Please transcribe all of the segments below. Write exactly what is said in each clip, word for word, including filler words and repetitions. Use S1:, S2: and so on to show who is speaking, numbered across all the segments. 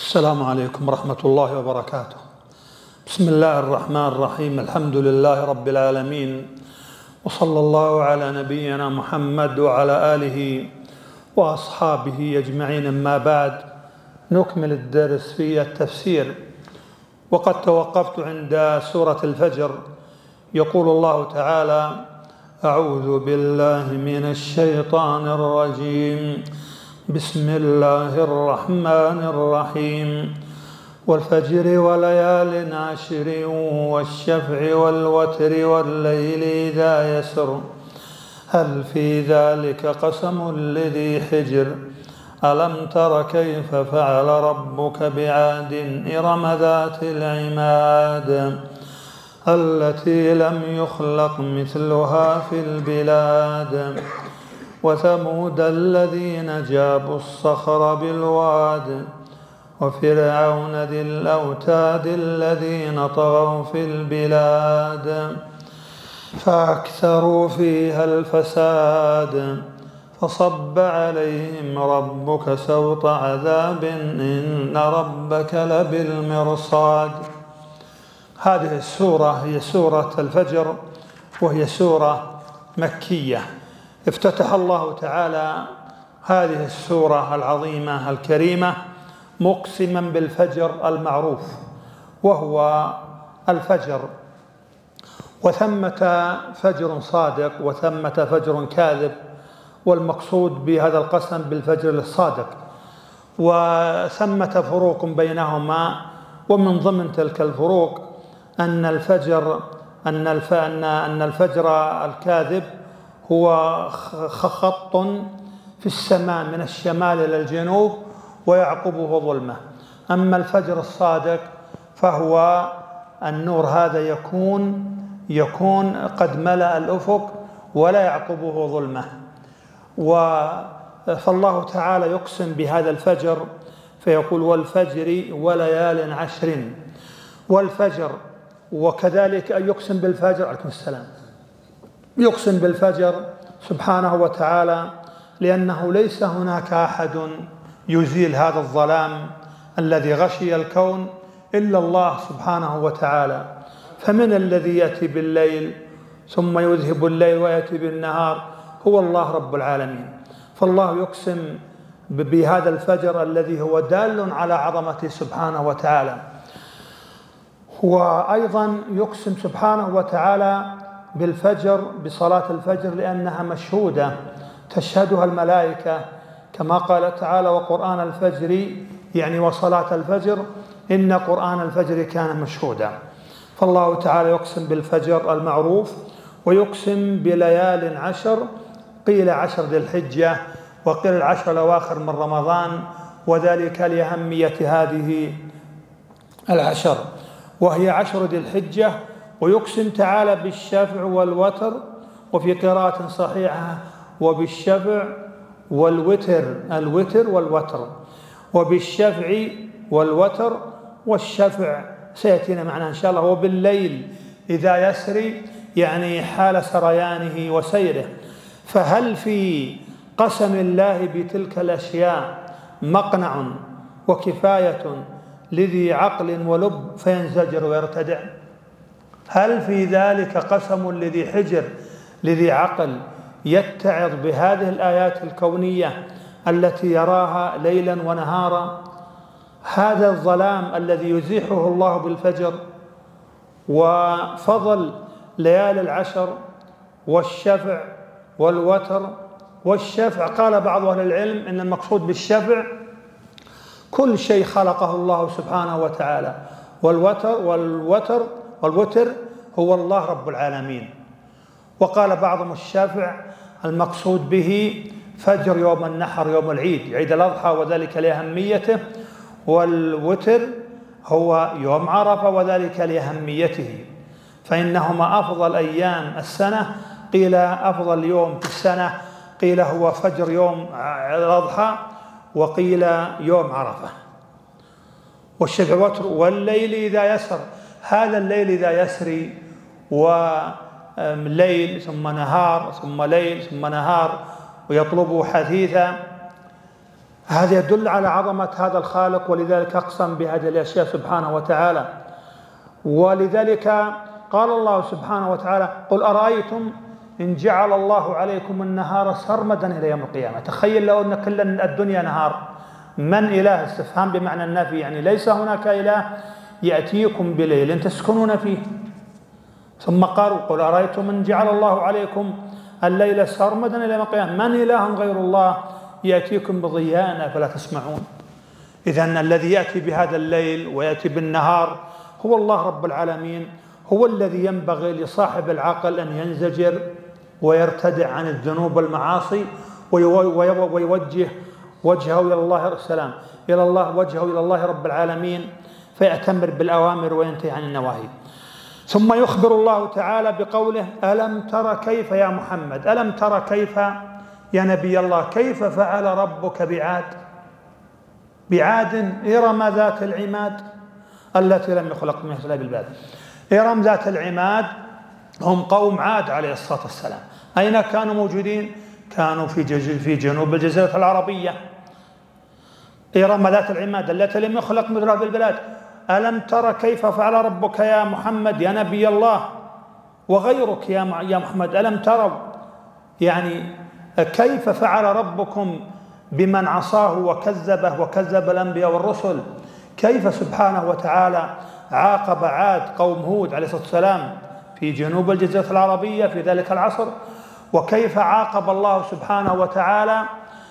S1: السلام عليكم ورحمة الله وبركاته. بسم الله الرحمن الرحيم. الحمد لله رب العالمين، وصلى الله على نبينا محمد وعلى آله وأصحابه أجمعين. أما بعد، نكمل الدرس في التفسير، وقد توقفت عند سورة الفجر. يقول الله تعالى: أعوذ بالله من الشيطان الرجيم، بسم الله الرحمن الرحيم. والفجر وليال عشر والشفع والوتر والليل إذا يسر هل في ذلك قسم لذي حجر ألم تر كيف فعل ربك بعاد إرم ذات العماد التي لم يخلق مثلها في البلاد وثمود الذين جابوا الصخر بالواد وفرعون ذي الأوتاد الذين طغوا في البلاد فأكثروا فيها الفساد فصب عليهم ربك سوط عذاب إن ربك لبالمرصاد. هذه السورة هي سورة الفجر، وهي سورة مكية. افتتح الله تعالى هذه السورة العظيمة الكريمة مقسما بالفجر المعروف، وهو الفجر، وثمة فجر صادق وثمة فجر كاذب، والمقصود بهذا القسم بالفجر الصادق، وثمة فروق بينهما. ومن ضمن تلك الفروق أن الفجر أن الف أن الفجر الكاذب هو خط في السماء من الشمال إلى الجنوب ويعقبه ظلمة. أما الفجر الصادق فهو النور هذا يكون يكون قد ملأ الأفق ولا يعقبه ظلمة. فالله تعالى يقسم بهذا الفجر فيقول: والفجر وليال عشر. والفجر، وكذلك أن يقسم بالفجر عليكم السلام يقسم بالفجر سبحانه وتعالى، لأنه ليس هناك أحد يزيل هذا الظلام الذي غشي الكون إلا الله سبحانه وتعالى. فمن الذي يأتي بالليل ثم يذهب الليل ويأتي بالنهار؟ هو الله رب العالمين. فالله يقسم بهذا الفجر الذي هو دال على عظمته سبحانه وتعالى. وأيضا يقسم سبحانه وتعالى بالفجر بصلاة الفجر لأنها مشهودة تشهدها الملائكة، كما قال تعالى: وقرآن الفجر، يعني وصلاة الفجر، إن قرآن الفجر كان مشهودا. فالله تعالى يقسم بالفجر المعروف، ويقسم بليال عشر، قيل عشر ذي الحجة وقيل العشر الأواخر من رمضان، وذلك لأهمية هذه العشر، وهي عشر ذي الحجة. ويقسم تعالى بالشفع والوتر، وفي قراءة صحيحة وبالشفع والوتر، الوتر والوتر، وبالشفع والوتر والشفع سيأتينا معنا إن شاء الله. وبالليل إذا يسري، يعني حال سريانه وسيره. فهل في قسم الله بتلك الأشياء مقنع وكفاية لذي عقل ولب فينزجر ويرتدع؟ هل في ذلك قسم لذي حجر، لذي عقل يتعظ بهذه الآيات الكونية التي يراها ليلا ونهارا؟ هذا الظلام الذي يزيحه الله بالفجر، وفضل ليالي العشر والشفع والوتر. والشفع قال بعض أهل العلم إن المقصود بالشفع كل شيء خلقه الله سبحانه وتعالى، والوتر والوتر والوتر هو الله رب العالمين. وقال بعضهم الشفع المقصود به فجر يوم النحر، يوم العيد، عيد الأضحى، وذلك لأهميته. والوتر هو يوم عرفة، وذلك لأهميته، فإنهما أفضل أيام السنة. قيل أفضل يوم في السنة، قيل هو فجر يوم الأضحى، وقيل يوم عرفة. والشفع والوتر والليل إذا يسر، هذا الليل إذا يسري، وليل ثم نهار ثم ليل ثم نهار ويطلبه حثيثا، هذا يدل على عظمة هذا الخالق، ولذلك أقسم بهذه الأشياء سبحانه وتعالى. ولذلك قال الله سبحانه وتعالى: قل أرأيتم إن جعل الله عليكم النهار سرمدا إلى يوم القيامة. تخيل لو أن كل الدنيا نهار، من إله؟ استفهام بمعنى النفي، يعني ليس هناك إله يأتيكم بليل تسكنون فيه. ثم قالوا: قل أرأيتم إن جعل الله عليكم الليل سرمدا إلى يوم القيامة من إله غير الله يأتيكم بضياء فلا تسمعون. إذن الذي يأتي بهذا الليل ويأتي بالنهار هو الله رب العالمين، هو الذي ينبغي لصاحب العقل أن ينزجر ويرتدع عن الذنوب والمعاصي ويوجه وجهه إلى الله السلام إلى الله وجهه إلى الله رب العالمين، فيأتمر بالأوامر وينتهي عن النواهي. ثم يخبر الله تعالى بقوله: ألم تر كيف يا محمد، ألم تر كيف يا نبي الله، كيف فعل ربك بعاد، بعاد إرم ذات العماد التي لم يخلق مثلها بالبلاد. إرم ذات العماد هم قوم عاد عليه الصلاة والسلام. أين كانوا موجودين؟ كانوا في في جنوب الجزيرة العربية. إرم ذات العماد التي لم يخلق مثلها بالبلاد. ألم تر كيف فعل ربك يا محمد يا نبي الله وغيرك يا يا محمد، ألم تروا يعني كيف فعل ربكم بمن عصاه وكذبه وكذب الأنبياء والرسل؟ كيف سبحانه وتعالى عاقب عاد قوم هود عليه الصلاة والسلام في جنوب الجزيرة العربية في ذلك العصر، وكيف عاقب الله سبحانه وتعالى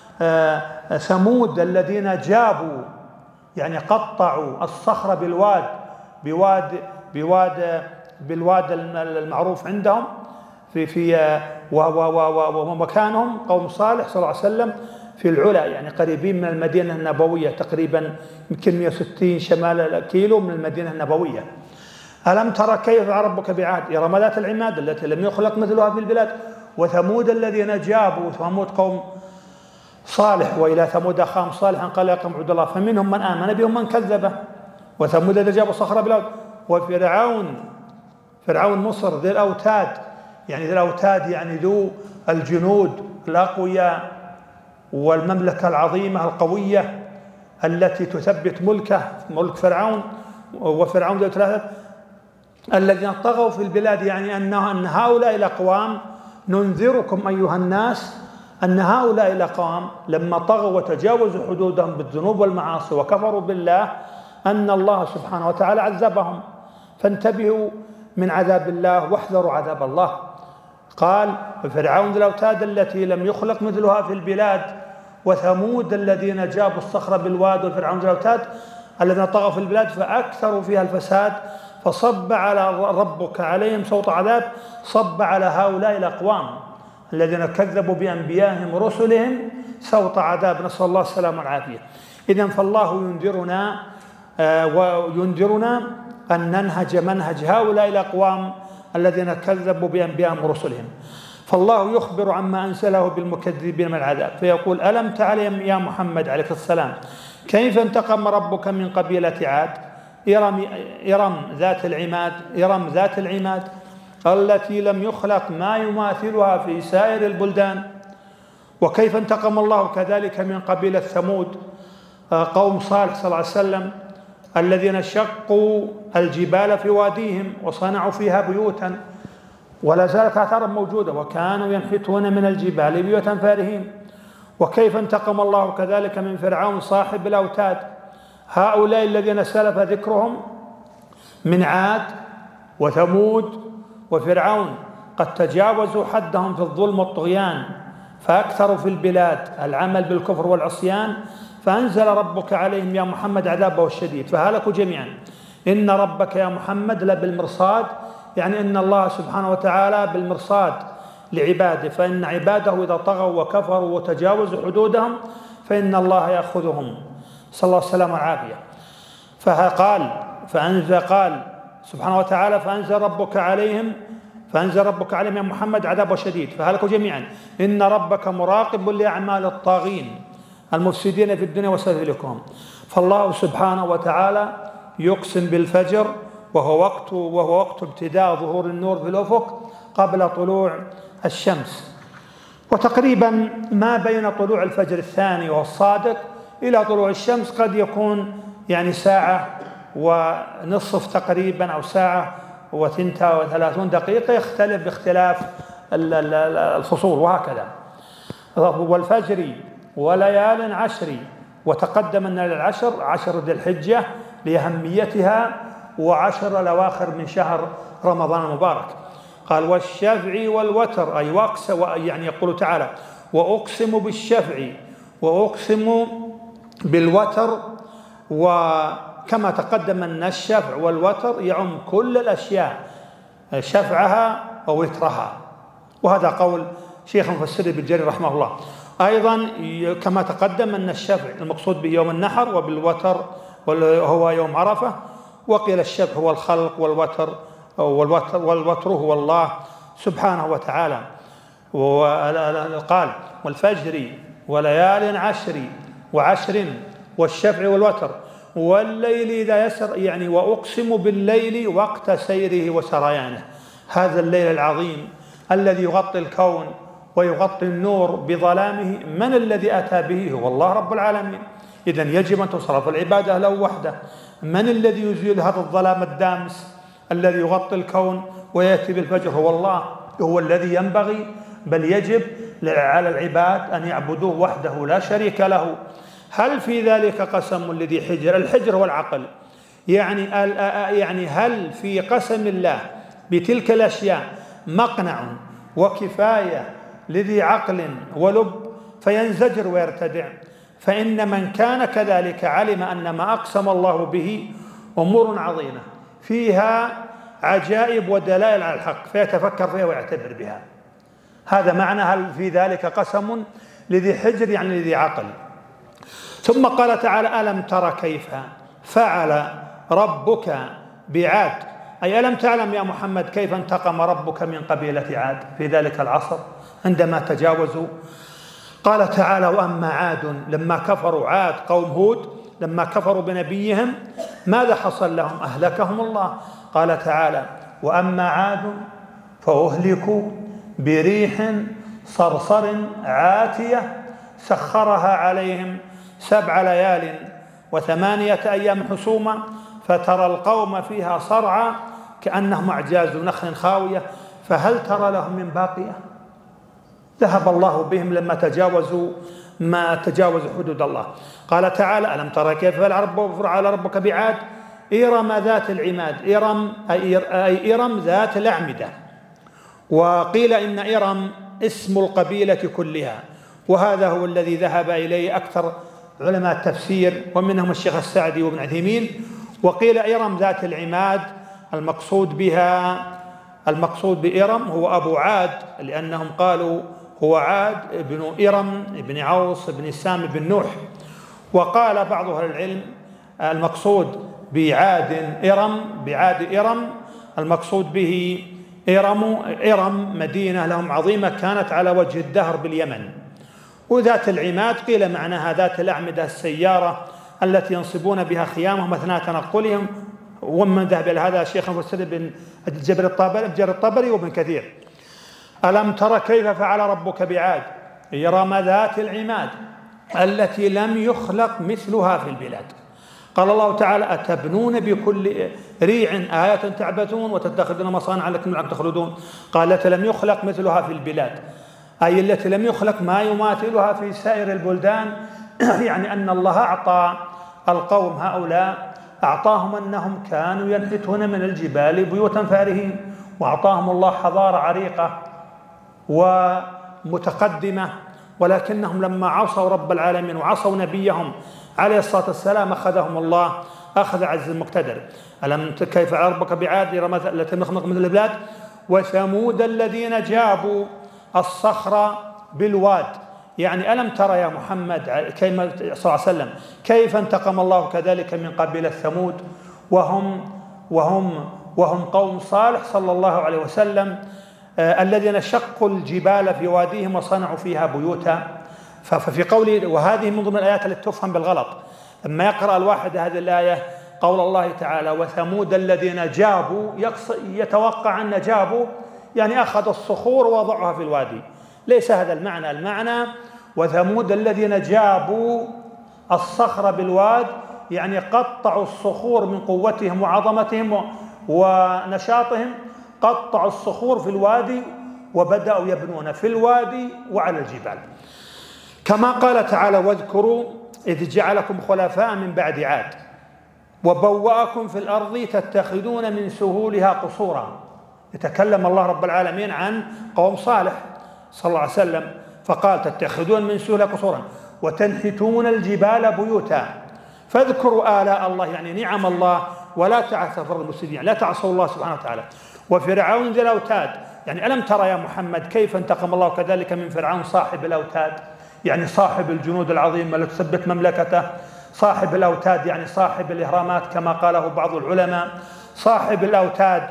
S1: ثمود الذين جابوا يعني قطعوا الصخر بالواد بواد بواد بالواد المعروف عندهم في في ومكانهم قوم صالح صلى الله عليه وسلم في العلا، يعني قريبين من المدينة النبوية تقريبا يمكن مئة وستين شمال كيلو من المدينة النبوية. ألم ترى كيف فعل ربك بعاد إرم ذات العماد التي لم يخلق مثلها في البلاد وثمود الذين جابوا، ثمود قوم صالح، وإلى ثمود أخاهم صالحا قال يا قوم اعبدوا الله فمنهم من آمن به ومن كذبه. وثمود الذين جابوا صخر بالأرض. وفرعون فرعون مصر ذي الأوتاد، يعني ذي الأوتاد يعني ذو الجنود الأقوياء والمملكة العظيمة القوية التي تثبت ملكه ملك فرعون. وفرعون ذو ثلاثة الذين طغوا في البلاد، يعني أن هؤلاء الأقوام ننذركم أيها الناس أن هؤلاء الأقوام لما طغوا وتجاوزوا حدودهم بالذنوب والمعاصي وكفروا بالله أن الله سبحانه وتعالى عذبهم، فانتبهوا من عذاب الله واحذروا عذاب الله. قال: وفرعون ذي الأوتاد التي لم يخلق مثلها في البلاد وثمود الذين جابوا الصخر بالواد وفرعون ذي الأوتاد الذين طغوا في البلاد فأكثروا فيها الفساد فصب على ربك عليهم صوت عذاب، صب على هؤلاء الأقوام الذين كذبوا بأنبيائهم ورسلهم صوت عذاب، نسأل الله السلامة والعافية. إذن فالله ينذرنا آه وينذرنا أن ننهج منهج هؤلاء الأقوام الذين كذبوا بأنبيائهم ورسلهم. فالله يخبر عما أنزله بالمكذبين من العذاب فيقول: ألم تعلم يا محمد عليه السلام كيف انتقم ربك من قبيلة عاد إرم, إرم ذات العماد إرم ذات العماد التي لم يخلق ما يماثلها في سائر البلدان. وكيف انتقم الله كذلك من قبيلة ثمود قوم صالح صلى الله عليه وسلم الذين شقوا الجبال في واديهم وصنعوا فيها بيوتا ولا زالت آثارهم موجودة وكانوا ينحتون من الجبال بيوتا فارهين. وكيف انتقم الله كذلك من فرعون صاحب الأوتاد هؤلاء الذين سلف ذكرهم من عاد وثمود وفرعون قد تجاوزوا حدهم في الظلم والطغيان فأكثروا في البلاد العمل بالكفر والعصيان، فأنزل ربك عليهم يا محمد عذابه الشديد فهلكوا جميعا. إن ربك يا محمد لبالمرصاد، يعني إن الله سبحانه وتعالى بالمرصاد لعباده، فإن عباده إذا طغوا وكفروا وتجاوزوا حدودهم فإن الله يأخذهم، صلى الله عليه وسلم والعافية. فقال فأنزل قال سبحانه وتعالى: فأنزل ربك عليهم فأنزل ربك عليهم يا محمد عذابه شديد فهلكوا جميعا. إن ربك مراقب لأعمال الطاغين المفسدين في الدنيا وسيهلكهم. فالله سبحانه وتعالى يقسم بالفجر وهو وقت وهو وقت ابتداء ظهور النور في الأفق قبل طلوع الشمس، وتقريبا ما بين طلوع الفجر الثاني وهو الصادق إلى طلوع الشمس قد يكون يعني ساعة ونصف تقريبا أو ساعة وثنتا وثلاثون دقيقة، يختلف باختلاف الفصول وهكذا. والفجر وليال عشر، وتقدم أن العشر عشر ذي الحجة لأهميتها وعشر الأواخر من شهر رمضان المبارك. قال والشفع والوتر، أي وقس، يعني يقول تعالى وأقسم بالشفع وأقسم بالوتر. وكما تقدم أن الشفع والوتر يعم كل الأشياء، شفعها ووترها، وهذا قول شيخ المفسر ابن جرير رحمه الله. أيضا كما تقدم أن الشفع المقصود بيوم النحر، وبالوتر هو يوم عرفة، وقيل الشفع هو الخلق والوتر والوتر والوتر هو الله سبحانه وتعالى. وقال والفجر وليال عشر وعشر والشفع والوتر والليل إذا يسر، يعني وأقسم بالليل وقت سيره وسريانه، هذا الليل العظيم الذي يغطي الكون ويغطي النور بظلامه، من الذي أتى به؟ هو الله رب العالمين. إذن يجب أن تصرف العبادة له وحده. من الذي يزيل هذا الظلام الدامس الذي يغطي الكون ويأتي بالفجر؟ هو الله، هو الذي ينبغي بل يجب على العباد أن يعبدوه وحده لا شريك له. هل في ذلك قسم لذي حجر؟ الحجر هو العقل، يعني يعني هل في قسم الله بتلك الأشياء مقنع وكفاية لذي عقل ولب فينزجر ويرتدع؟ فإن من كان كذلك علم أن ما أقسم الله به أمور عظيمة فيها عجائب ودلائل على الحق، فيتفكر فيها ويعتبر بها. هذا معنى هل في ذلك قسم لذي حجر، يعني لذي عقل. ثم قال تعالى ألم تر كيف فعل ربك بعاد، أي ألم تعلم يا محمد كيف انتقم ربك من قبيلة عاد في ذلك العصر عندما تجاوزوا. قال تعالى وأما عاد لما كفروا، عاد قوم هود لما كفروا بنبيهم ماذا حصل لهم؟ أهلكهم الله. قال تعالى وأما عاد فأهلكوا بريح صرصر عاتية سخرها عليهم سبع ليال وثمانية أيام حسوما فترى القوم فيها صرعى كأنهم أعجاز نخل خاوية فهل ترى لهم من باقية؟ ذهب الله بهم لما تجاوزوا ما تجاوزوا حدود الله. قال تعالى ألم ترى كيف فعل ربك بعاد إرم ذات العماد، إرم أي إرم ذات الأعمدة. وقيل إن إرم اسم القبيلة كلها، وهذا هو الذي ذهب إليه أكثر علماء التفسير ومنهم الشيخ السعدي وابن عثيمين. وقيل إرم ذات العماد المقصود بها المقصود بإرم هو أبو عاد، لأنهم قالوا هو عاد ابن إرم ابن عوص ابن سام ابن نوح. وقال بعض أهل العلم المقصود بعاد إرم بعاد إرم المقصود به إرم إرم مدينة لهم عظيمة كانت على وجه الدهر باليمن. وذات العماد قيل معناها ذات الأعمدة السيارة التي ينصبون بها خيامهم أثناء تنقلهم، ومن ذهب إلى هذا الشيخ المفسر بن جبر الطبري جبر الطبري وابن كثير. ألم تر كيف فعل ربك بعاد إرم ذات العماد التي لم يخلق مثلها في البلاد. قال الله تعالى أتبنون بكل ريع آية تعبثون وتتخذون مصانع لكم تخلدون. قال التي لم يخلق مثلها في البلاد، أي التي لم يخلق ما يماثلها في سائر البلدان. يعني أن الله أعطى القوم هؤلاء أعطاهم أنهم كانوا ينحتون من الجبال بيوتا فارهين، وأعطاهم الله حضارة عريقة ومتقدمة، ولكنهم لما عصوا رب العالمين وعصوا نبيهم عليه الصلاة والسلام أخذهم الله أخذ عز المقتدر. ألم كيف فعل ربك بعاد إرم التي لم يخلق مثل البلاد وثمود الذين جابوا الصخر بالواد. يعني ألم ترى يا محمد كيف صلى الله عليه وسلم كيف انتقم الله كذلك من قبيلة ثمود، وهم وهم وهم قوم صالح صلى الله عليه وسلم آه الذين شقوا الجبال في واديهم وصنعوا فيها بيوتا. ففي قوله وهذه من ضمن الآيات التي تفهم بالغلط لما يقرأ الواحد هذه الآية قول الله تعالى وثمود الذين جابوا يتوقع أن جابوا يعني أخذوا الصخور ووضعوها في الوادي. ليس هذا المعنى، المعنى وثمود الذين جابوا الصخر بالواد يعني قطعوا الصخور من قوتهم وعظمتهم ونشاطهم، قطعوا الصخور في الوادي وبدأوا يبنون في الوادي وعلى الجبال. كما قال تعالى: واذكروا إذ جعلكم خلفاء من بعد عاد وبوأكم في الأرض تتخذون من سهولها قصورا. يتكلم الله رب العالمين عن قوم صالح صلى الله عليه وسلم، فقال: تتخذون من سهولها قصورا وتنحتون الجبال بيوتا. فاذكروا آلاء الله يعني نعم الله ولا تعثوا في المفسدين، يعني لا تعصوا الله سبحانه وتعالى. وفرعون ذي الأوتاد يعني ألم ترى يا محمد كيف انتقم الله كذلك من فرعون صاحب الأوتاد، يعني صاحب الجنود العظيمة التي تثبت مملكته، صاحب الأوتاد يعني صاحب الإهرامات كما قاله بعض العلماء، صاحب الأوتاد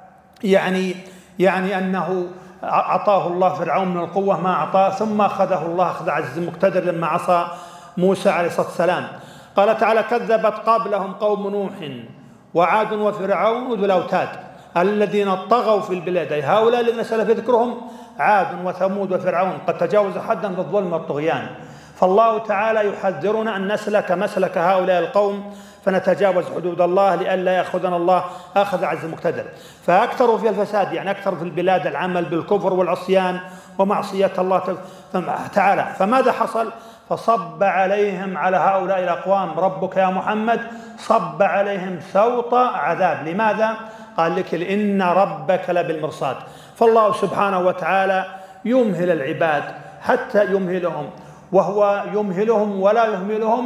S1: يعني يعني أنه أعطاه الله فرعون من القوة ما أعطاه، ثم أخذه الله أخذ عزيز مقتدر لما عصى موسى عليه الصلاة والسلام. قال تعالى: كذبت قبلهم قوم نوح وعاد وفرعون وذو الأوتاد الذين طغوا في البلاد. هؤلاء الذين سلف ذكرهم عاد وثمود وفرعون قد تجاوز حدا بالظلم والطغيان. فالله تعالى يحذرنا أن نسلك مسلك هؤلاء القوم فنتجاوز حدود الله لئلا يأخذنا الله أخذ عز مقتدر. فأكثروا في الفساد يعني أكثر في البلاد العمل بالكفر والعصيان ومعصية الله تعالى. فماذا حصل؟ فصب عليهم على هؤلاء الأقوام ربك يا محمد صب عليهم سوط عذاب. لماذا؟ قال لك: لأن ربك لبالمرصاد. فالله سبحانه وتعالى يمهل العباد حتى يمهلهم، وهو يمهلهم ولا يهملهم،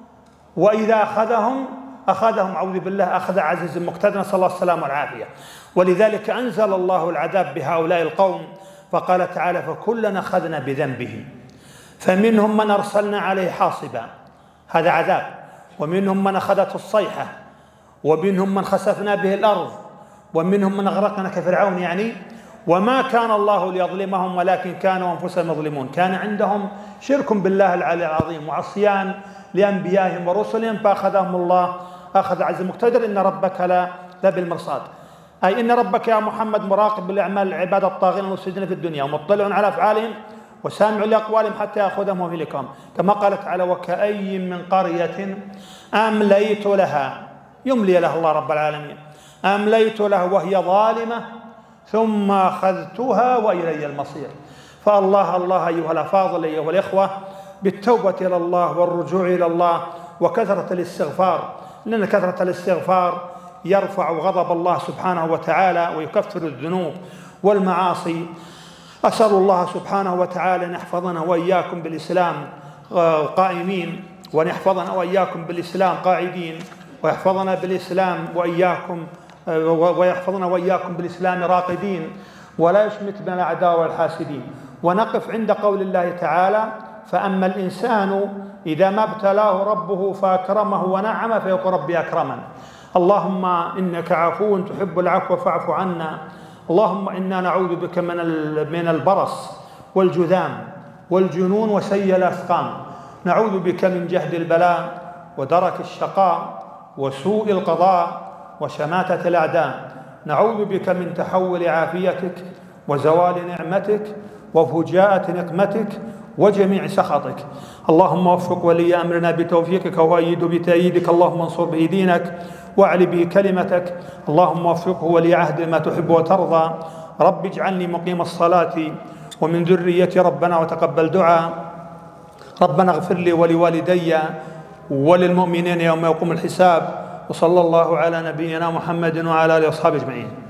S1: وإذا أخذهم أخذهم أعوذ بالله أخذ عزيز مقتدر، نسأل الله السلامة والعافية. ولذلك أنزل الله العذاب بهؤلاء القوم، فقال تعالى: فكلنا أخذنا بذنبه فمنهم من أرسلنا عليه حاصبا، هذا عذاب، ومنهم من أخذته الصيحة، ومنهم من خسفنا به الأرض، ومنهم من أغرقنا كفرعون يعني. وما كان الله ليظلمهم ولكن كانوا أنفسهم يظلمون، كان عندهم شرك بالله العلي العظيم وعصيان لأنبيائهم ورسلهم فأخذهم الله أخذ عز مقتدر. إن ربك لا لبالمرصاد، أي إن ربك يا محمد مراقب لأعمال العباد الطاغين المفسدين في الدنيا ومطلع على أفعالهم وسامع لأقوالهم حتى يأخذهم ويهلكهم. كما قال تعالى: وكأي من قرية أمليت لها، يملي لها الله رب العالمين، أمليت لها وهي ظالمة ثم أخذتها وإلي المصير. فالله الله أيها الأفاضل أيها الإخوة بالتوبة إلى الله والرجوع إلى الله وكثرة الاستغفار، لأن كثرة الاستغفار يرفع غضب الله سبحانه وتعالى ويكفر الذنوب والمعاصي. أسأل الله سبحانه وتعالى أن يحفظنا وإياكم بالإسلام قائمين، وأن يحفظنا وإياكم بالإسلام قاعدين، ويحفظنا بالإسلام وإياكم ويحفظنا وإياكم بالإسلام راقدين، ولا يشمت بنا الأعداء والحاسدين. ونقف عند قول الله تعالى: فأما الإنسان إذا ما ابتلاه ربه فأكرمه ونعم فيقول ربي أكرمن. اللهم إنك عفو تحب العفو فاعف عنا. اللهم إنا نعوذ بك من من البرص والجذام والجنون وسيء الأسقام. نعوذ بك من جهد البلاء ودرك الشقاء وسوء القضاء وشماتة الأعداء. نعوذ بك من تحول عافيتك وزوال نعمتك وفجاءة نقمتك وجميع سخطك. اللهم وفق ولي أمرنا بتوفيقك وأيد بتأييدك. اللهم انصر به دينك واعل به كلمتك. اللهم وفقه ولي عهد ما تحب وترضى. رب اجعلني مقيم الصلاة ومن ذريتي ربنا وتقبل دعاء. ربنا اغفر لي ولوالدي وللمؤمنين يوم يقوم الحساب. وصلى الله على نبينا محمد وعلى آله وأصحابه أجمعين.